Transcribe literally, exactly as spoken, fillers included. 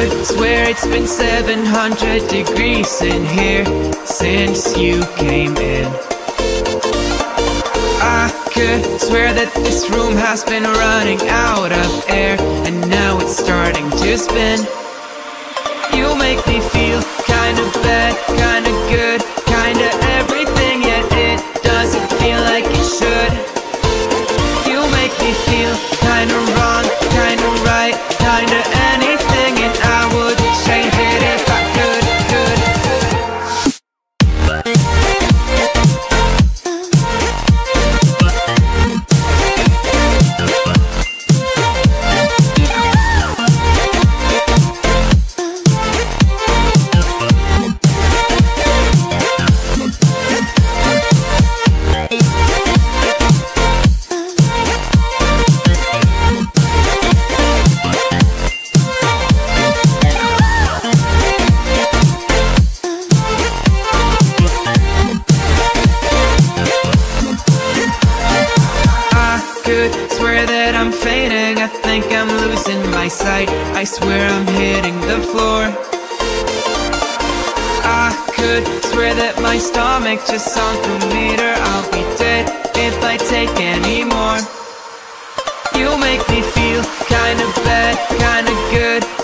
could swear it's been seven hundred degrees in here since you came in. I could swear that this room has been running out of air, and now it's starting to spin. You make me feel kinda bad, kinda good, kinda everything, yet it doesn't feel like it should. You make me feel kinda wrong, kinda right, kinda anything, and I would change it if I could, could, could. Swear that I'm fainting, I think I'm losing my sight, I swear I'm hitting the floor. I could swear that my stomach just sunk a meter, I'll be dead if I take any more. You make me feel kinda bad, kinda good,